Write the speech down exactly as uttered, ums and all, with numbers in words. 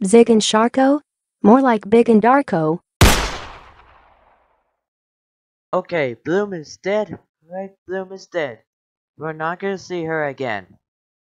Zig and Sharko? More like Big and Darko. Okay, Bloom is dead. Right, Bloom is dead. We're not gonna see her again.